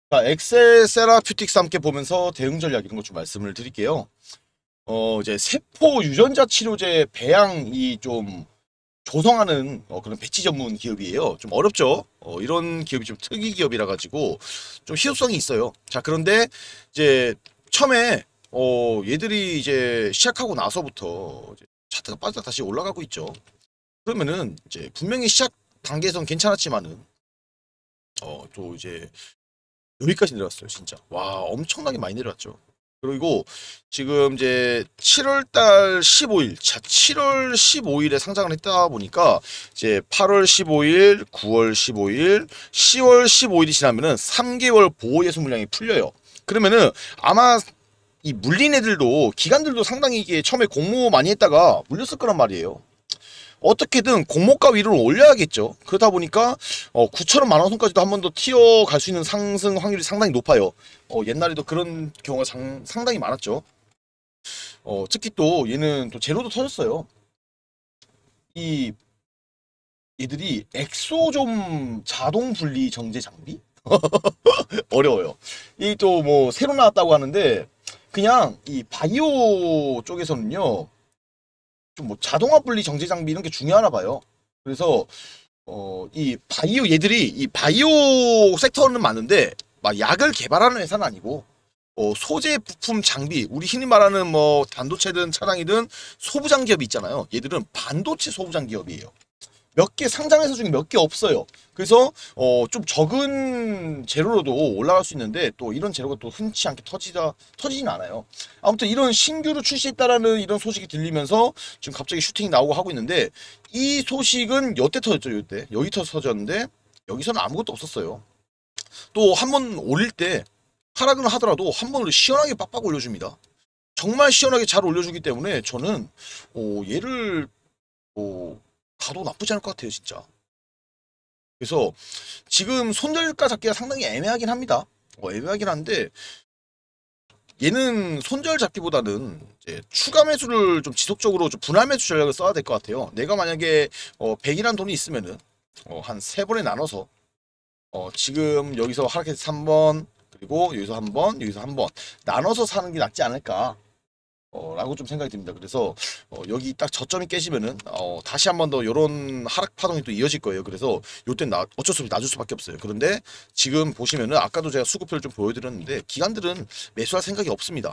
자, 엑셀 세라퓨틱스 함께 보면서 대응 전략 이런 것 좀 말씀을 드릴게요. 이제 세포 유전자 치료제 배양이 좀 조성하는 그런 배치 전문 기업이에요. 좀 어렵죠? 이런 기업이 좀 특이 기업이라 가지고 좀 희소성이 있어요. 자, 그런데 이제 처음에 얘들이 이제 시작하고 나서부터 이제 차트가 빠르게 다시 올라가고 있죠. 그러면은 이제 분명히 시작 단계에선 괜찮았지만은 또 이제 여기까지 내려왔어요, 진짜. 와, 엄청나게 많이 내려왔죠. 그리고 지금 이제 7월 달 15일, 자, 7월 15일에 상장을 했다 보니까 이제 8월 15일, 9월 15일, 10월 15일이 지나면은 3개월 보호 예수 물량이 풀려요. 그러면은 아마 이 물린 애들도 기관들도 상당히 이게 처음에 공모 많이 했다가 물렸을 거란 말이에요. 어떻게든 공모가 위로 올려야겠죠. 그러다 보니까 9천원 만원 선까지도 한 번 더 튀어갈 수 있는 상승 확률이 상당히 높아요. 옛날에도 그런 경우가 상당히 많았죠. 특히 또 얘는 또 제로도 터졌어요. 이 얘들이 엑소좀 자동 분리 정제 장비? 어려워요. 이 또 뭐 새로 나왔다고 하는데 그냥 이 바이오 쪽에서는요. 좀 뭐 자동화 분리 정제 장비 이런 게 중요하나 봐요. 그래서 이 바이오 얘들이 이 바이오 섹터는 많은데 막 약을 개발하는 회사는 아니고 소재 부품 장비 우리 흔히 말하는 뭐 반도체든 차량이든 소부장 기업이 있잖아요. 얘들은 반도체 소부장 기업이에요. 몇 개 상장 회사 중에 몇 개 없어요. 그래서 좀 적은 재료로도 올라갈 수 있는데 또 이런 재료가 또 흔치 않게 터지진 않아요. 아무튼 이런 신규로 출시했다라는 이런 소식이 들리면서 지금 갑자기 슈팅이 나오고 하고 있는데 이 소식은 여태 터졌죠. 여태 여기 터졌는데 여기서는 아무것도 없었어요. 또 한 번 올릴 때 하락은 하더라도 한 번으로 시원하게 빡빡 올려줍니다. 정말 시원하게 잘 올려주기 때문에 저는 얘를 가도 나쁘지 않을 것 같아요, 진짜. 그래서 지금 손절가 잡기가 상당히 애매하긴 합니다. 애매하긴 한데 얘는 손절 잡기보다는 이제 추가 매수를 좀 지속적으로 좀 분할 매수 전략을 써야 될 것 같아요. 내가 만약에 100이란 돈이 있으면은 한 세 번에 나눠서 지금 여기서 하락해서 3번 그리고 여기서 한 번, 여기서 한 번 나눠서 사는 게 낫지 않을까? 라고 좀 생각이 듭니다. 그래서 여기 딱 저점이 깨지면은 다시 한 번 더 요런 하락 파동이 또 이어질 거예요. 그래서 요땐 어쩔 수 없이 놔줄 수밖에 없어요. 그런데 지금 보시면은 아까도 제가 수급표를 좀 보여드렸는데 기관들은 매수할 생각이 없습니다.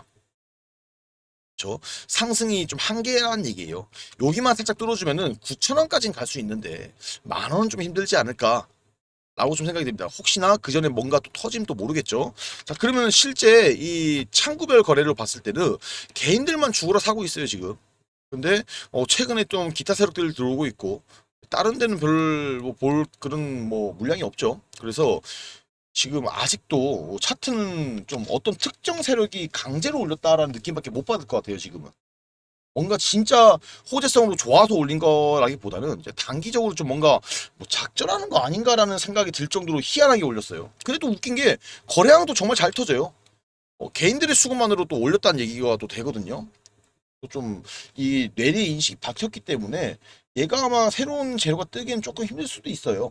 저 상승이 좀 한계라는 얘기예요. 여기만 살짝 뚫어주면은 9,000원까지는 갈 수 있는데 10,000원은 좀 힘들지 않을까? 라고 좀 생각이 듭니다. 혹시나 그 전에 뭔가 또 터지면 또 모르겠죠. 자, 그러면 실제 이 창구별 거래를 봤을 때는 개인들만 죽으러 사고 있어요, 지금. 근데 최근에 좀 기타 세력들이 들어오고 있고 다른 데는 별 뭐 볼 그런 뭐 물량이 없죠. 그래서 지금 아직도 차트는 좀 어떤 특정 세력이 강제로 올렸다라는 느낌밖에 못 받을 것 같아요, 지금은. 뭔가 진짜 호재성으로 좋아서 올린 거라기보다는 이제 단기적으로 좀 뭔가 뭐 작전하는 거 아닌가라는 생각이 들 정도로 희한하게 올렸어요. 근데 또 웃긴 게 거래량도 정말 잘 터져요. 개인들의 수급만으로 또 올렸다는 얘기가 또 되거든요. 좀 이 뇌리 인식이 박혔기 때문에 얘가 아마 새로운 재료가 뜨기엔 조금 힘들 수도 있어요.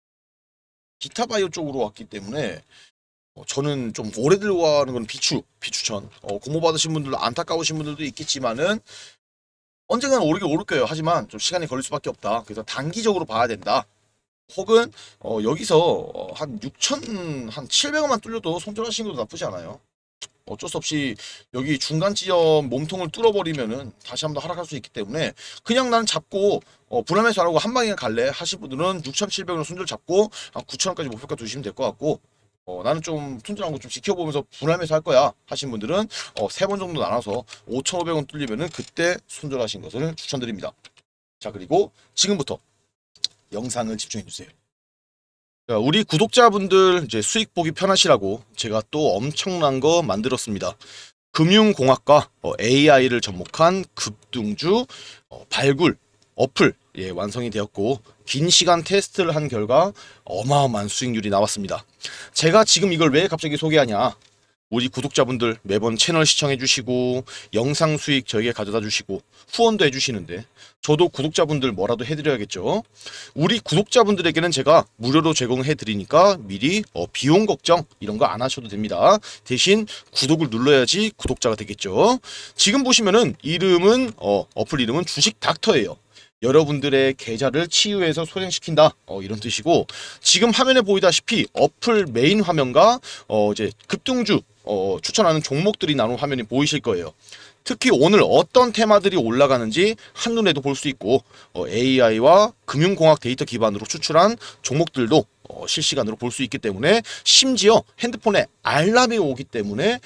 기타 바이오 쪽으로 왔기 때문에 저는 좀 오래 들고 가는 건 비추천. 공모 받으신 분들도 안타까우신 분들도 있겠지만은 언젠가는 오르긴 오를 거예요. 하지만 좀 시간이 걸릴 수밖에 없다. 그래서 단기적으로 봐야 된다. 혹은 여기서 한 6천 한 700원만 뚫려도 손절하시는 것도 나쁘지 않아요. 어쩔 수 없이 여기 중간 지점 몸통을 뚫어버리면은 다시 한번 하락할 수 있기 때문에 그냥 나는 잡고 분할매수 안 하고 한 방에 갈래 하실 분들은 6,700원 손절 잡고 한 9,000원까지 목표가 두시면 될 것 같고 나는 좀 손절한 거 좀 지켜보면서 분할매수 할 거야 하신 분들은 세 번 정도 나눠서 5,500원 뚫리면은 그때 손절하신 것을 추천드립니다. 자, 그리고 지금부터 영상을 집중해 주세요. 자, 우리 구독자분들 이제 수익 보기 편하시라고 제가 또 엄청난 거 만들었습니다. 금융공학과 AI를 접목한 급등주 발굴 어플 완성이 되었고 긴 시간 테스트를 한 결과 어마어마한 수익률이 나왔습니다. 제가 지금 이걸 왜 갑자기 소개하냐? 우리 구독자분들 매번 채널 시청해주시고 영상 수익 저에게 가져다 주시고 후원도 해주시는데 저도 구독자분들 뭐라도 해드려야겠죠. 우리 구독자분들에게는 제가 무료로 제공해드리니까 미리 비용 걱정 이런 거 안 하셔도 됩니다. 대신 구독을 눌러야지 구독자가 되겠죠. 지금 보시면은 이름은 어플 이름은 주식 닥터예요. 여러분들의 계좌를 치유해서 소생시킨다 이런 뜻이고, 지금 화면에 보이다시피 어플 메인 화면과 이제 급등주 추천하는 종목들이 나온 화면이 보이실 거예요. 특히 오늘 어떤 테마들이 올라가는지 한눈에도 볼 수 있고, AI와 금융공학 데이터 기반으로 추출한 종목들도 실시간으로 볼 수 있기 때문에, 심지어 핸드폰에 알람이 오기 때문에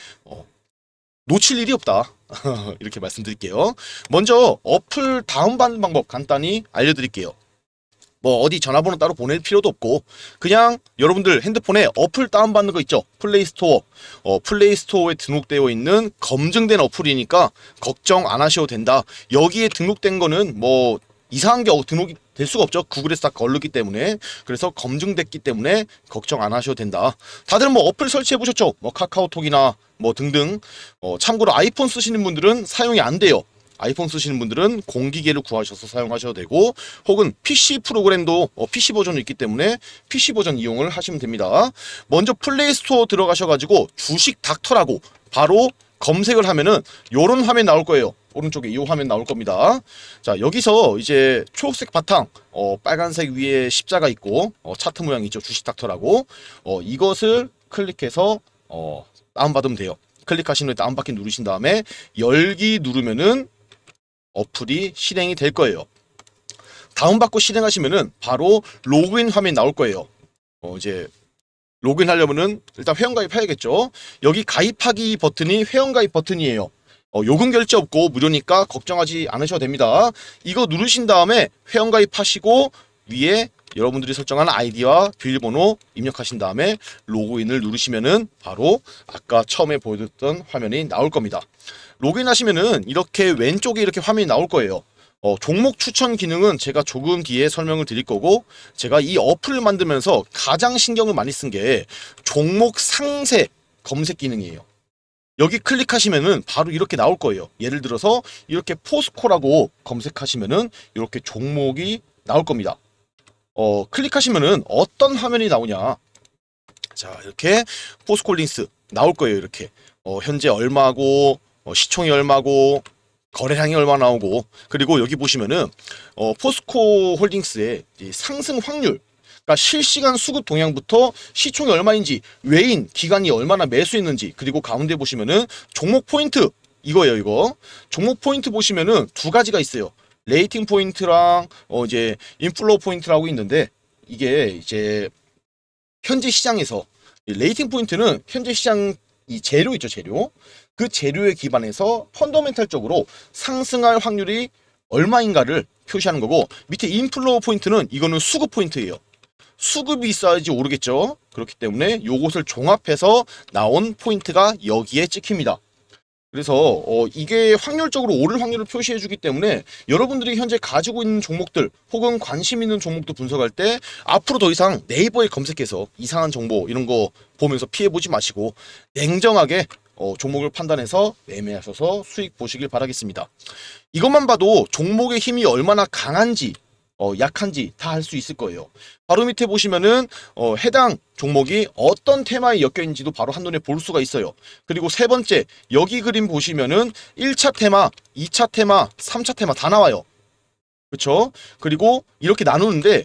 놓칠 일이 없다. 이렇게 말씀드릴게요. 먼저 어플 다운받는 방법 간단히 알려드릴게요. 뭐 어디 전화번호 따로 보낼 필요도 없고, 그냥 여러분들 핸드폰에 어플 다운받는 거 있죠. 플레이스토어. 플레이스토어에 등록되어 있는 검증된 어플이니까 걱정 안 하셔도 된다. 여기에 등록된 거는 뭐 이상한 게 등록이 될 수가 없죠. 구글에서 다 걸르기 때문에. 그래서 검증됐기 때문에 걱정 안 하셔도 된다. 다들 뭐 어플 설치해 보셨죠? 뭐 카카오톡이나 뭐 등등. 참고로 아이폰 쓰시는 분들은 사용이 안 돼요. 아이폰 쓰시는 분들은 공기계를 구하셔서 사용하셔도 되고, 혹은 PC 프로그램도 PC 버전이 있기 때문에 PC 버전 이용을 하시면 됩니다. 먼저 플레이스토어 들어가셔가지고 주식 닥터라고 바로 검색을 하면은 요런 화면 나올 거예요. 오른쪽에 이 화면 나올 겁니다. 자, 여기서 이제 초록색 바탕, 빨간색 위에 십자가 있고, 차트 모양 있죠. 주식 닥터라고. 이것을 클릭해서 다운받으면 돼요. 클릭하신 후에 다운받기 누르신 다음에 열기 누르면은 어플이 실행이 될 거예요. 다운받고 실행하시면은 바로 로그인 화면이 나올 거예요. 이제 로그인 하려면은 일단 회원가입 해야겠죠. 여기 가입하기 버튼이 회원가입 버튼이에요. 요금 결제 없고 무료니까 걱정하지 않으셔도 됩니다. 이거 누르신 다음에 회원가입 하시고 위에 여러분들이 설정한 아이디와 비밀번호 입력하신 다음에 로그인을 누르시면은 바로 아까 처음에 보여줬던 화면이 나올 겁니다. 로그인 하시면은 이렇게 왼쪽에 이렇게 화면이 나올 거예요. 종목 추천 기능은 제가 조금 뒤에 설명을 드릴 거고, 제가 이 어플을 만들면서 가장 신경을 많이 쓴 게 종목 상세 검색 기능이에요. 여기 클릭하시면은 바로 이렇게 나올 거예요. 예를 들어서 이렇게 포스코라고 검색하시면은 이렇게 종목이 나올 겁니다. 클릭하시면은 어떤 화면이 나오냐. 자, 이렇게 포스코홀딩스 나올 거예요. 이렇게 현재 얼마고, 시총이 얼마고, 거래량이 얼마 나오고, 그리고 여기 보시면은 포스코홀딩스의 상승 확률, 그러니까 실시간 수급 동향부터 시총이 얼마인지, 외인 기간이 얼마나 매수했는지, 그리고 가운데 보시면은 종목 포인트 이거예요. 이거 종목 포인트 보시면은 두 가지가 있어요. 레이팅 포인트랑 이제 인플로우 포인트라고 있는데, 이게 이제 현재 시장에서 레이팅 포인트는 현재 시장 이 재료 있죠, 재료. 그 재료에 기반해서 펀더멘탈적으로 상승할 확률이 얼마인가를 표시하는 거고, 밑에 인플로우 포인트는 이거는 수급 포인트예요. 수급이 있어야지 오르겠죠. 그렇기 때문에 요것을 종합해서 나온 포인트가 여기에 찍힙니다. 그래서 이게 확률적으로 오를 확률을 표시해 주기 때문에 여러분들이 현재 가지고 있는 종목들 혹은 관심 있는 종목도 분석할 때 앞으로 더 이상 네이버에 검색해서 이상한 정보 이런 거 보면서 피해 보지 마시고 냉정하게 종목을 판단해서 매매하셔서 수익 보시길 바라겠습니다. 이것만 봐도 종목의 힘이 얼마나 강한지 약한지 다 알 수 있을 거예요. 바로 밑에 보시면은 해당 종목이 어떤 테마에 엮여 있는지도 바로 한눈에 볼 수가 있어요. 그리고 세 번째, 여기 그림 보시면은 1차 테마, 2차 테마, 3차 테마 다 나와요. 그렇죠? 그리고 이렇게 나누는데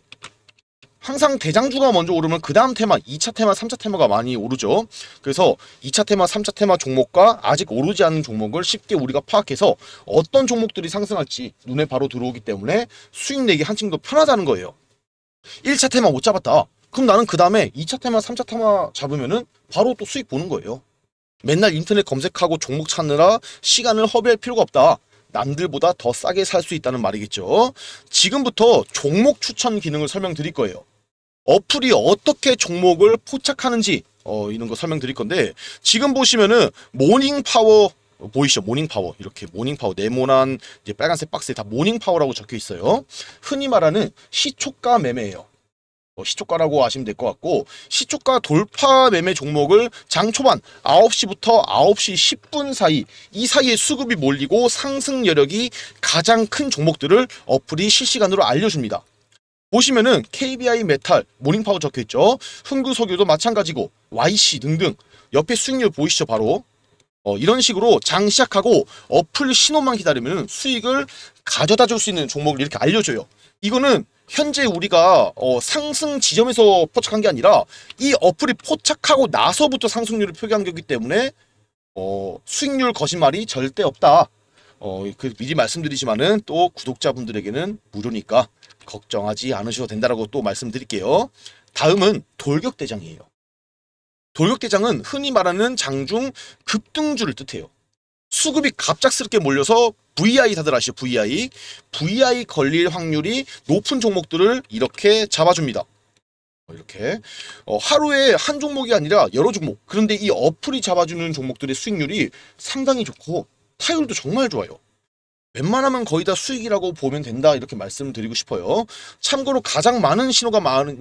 항상 대장주가 먼저 오르면 그 다음 테마, 2차 테마, 3차 테마가 많이 오르죠. 그래서 2차 테마, 3차 테마 종목과 아직 오르지 않은 종목을 쉽게 우리가 파악해서 어떤 종목들이 상승할지 눈에 바로 들어오기 때문에 수익 내기 한층 더 편하다는 거예요. 1차 테마 못 잡았다. 그럼 나는 그 다음에 2차 테마, 3차 테마 잡으면은 바로 또 수익 보는 거예요. 맨날 인터넷 검색하고 종목 찾느라 시간을 허비할 필요가 없다. 남들보다 더 싸게 살 수 있다는 말이겠죠. 지금부터 종목 추천 기능을 설명드릴 거예요. 어플이 어떻게 종목을 포착하는지 이런 거 설명드릴 건데, 지금 보시면은 모닝파워 보이시죠? 모닝파워. 이렇게 모닝파워 네모난 이제 빨간색 박스에 다 모닝파워라고 적혀 있어요. 흔히 말하는 시초가 매매예요. 시초가라고 하시면 될 것 같고, 시초가 돌파 매매 종목을 장 초반 9시부터 9시 10분 사이, 이 사이에 수급이 몰리고 상승 여력이 가장 큰 종목들을 어플이 실시간으로 알려줍니다. 보시면은 KBI 메탈, 모닝파워 적혀있죠. 흥구석유도 마찬가지고 YC 등등, 옆에 수익률 보이시죠? 바로 이런 식으로 장 시작하고 어플 신호만 기다리면 수익을 가져다 줄 수 있는 종목을 이렇게 알려줘요. 이거는 현재 우리가 상승 지점에서 포착한 게 아니라 이 어플이 포착하고 나서부터 상승률을 표기한 거기 때문에 수익률 거짓말이 절대 없다. 미리 말씀드리지만은 또 구독자분들에게는 무료니까 걱정하지 않으셔도 된다라고 또 말씀드릴게요. 다음은 돌격대장이에요. 돌격대장은 흔히 말하는 장중 급등주를 뜻해요. 수급이 갑작스럽게 몰려서 VI 다들 아시죠? VI 걸릴 확률이 높은 종목들을 이렇게 잡아줍니다. 이렇게 하루에 한 종목이 아니라 여러 종목, 그런데 이 어플이 잡아주는 종목들의 수익률이 상당히 좋고 타율도 정말 좋아요. 웬만하면 거의 다 수익이라고 보면 된다, 이렇게 말씀드리고 싶어요. 참고로 가장 많은 신호가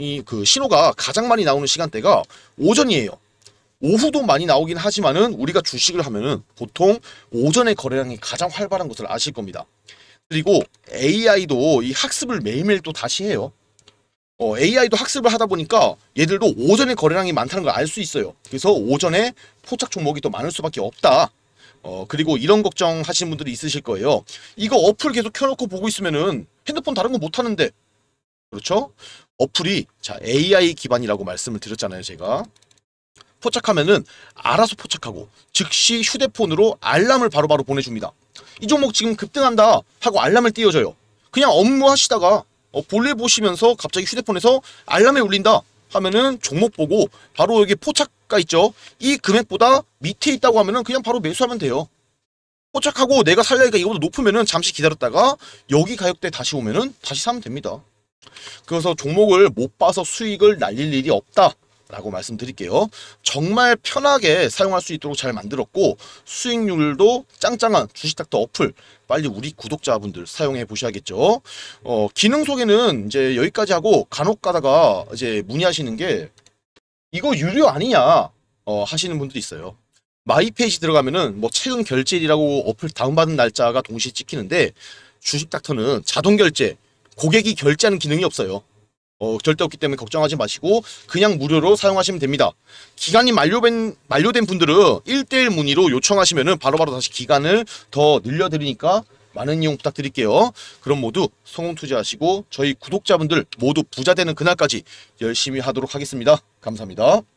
가장 많이 나오는 시간대가 오전이에요. 오후도 많이 나오긴 하지만은 우리가 주식을 하면은 보통 오전에 거래량이 가장 활발한 것을 아실 겁니다. 그리고 AI도 이 학습을 매일매일 또 다시 해요. AI도 학습을 하다 보니까 얘들도 오전에 거래량이 많다는 걸 알 수 있어요. 그래서 오전에 포착 종목이 더 많을 수밖에 없다. 그리고 이런 걱정 하시는 분들이 있으실 거예요. 이거 어플 계속 켜놓고 보고 있으면은 핸드폰 다른 거 못 하는데. 그렇죠? 어플이 AI 기반이라고 말씀을 드렸잖아요, 제가. 포착하면은 알아서 포착하고 즉시 휴대폰으로 알람을 바로바로 보내줍니다. 이 종목 지금 급등한다 하고 알람을 띄워줘요. 그냥 업무하시다가 볼일 보시면서 갑자기 휴대폰에서 알람이 울린다 하면은 종목 보고 바로 여기 포착가 있죠. 이 금액보다 밑에 있다고 하면은 그냥 바로 매수하면 돼요. 포착하고 내가 살려니까 이거보다 높으면은 잠시 기다렸다가 여기 가격대 다시 오면은 다시 사면 됩니다. 그래서 종목을 못 봐서 수익을 날릴 일이 없다 라고 말씀드릴게요. 정말 편하게 사용할 수 있도록 잘 만들었고 수익률도 짱짱한 주식닥터 어플, 빨리 우리 구독자분들 사용해 보셔야겠죠. 기능 소개는 이제 여기까지 하고, 간혹 가다가 이제 문의하시는 게 이거 유료 아니냐 하시는 분들이 있어요. 마이 페이지 들어가면은 뭐 최근 결제일이라고 어플 다운받은 날짜가 동시에 찍히는데, 주식닥터는 자동 결제, 고객이 결제하는 기능이 없어요. 절대 없기 때문에 걱정하지 마시고 그냥 무료로 사용하시면 됩니다. 기간이 만료된 분들은 1:1 문의로 요청하시면은 바로바로 다시 기간을 더 늘려드리니까 많은 이용 부탁드릴게요. 그럼 모두 성공 투자하시고 저희 구독자분들 모두 부자 되는 그날까지 열심히 하도록 하겠습니다. 감사합니다.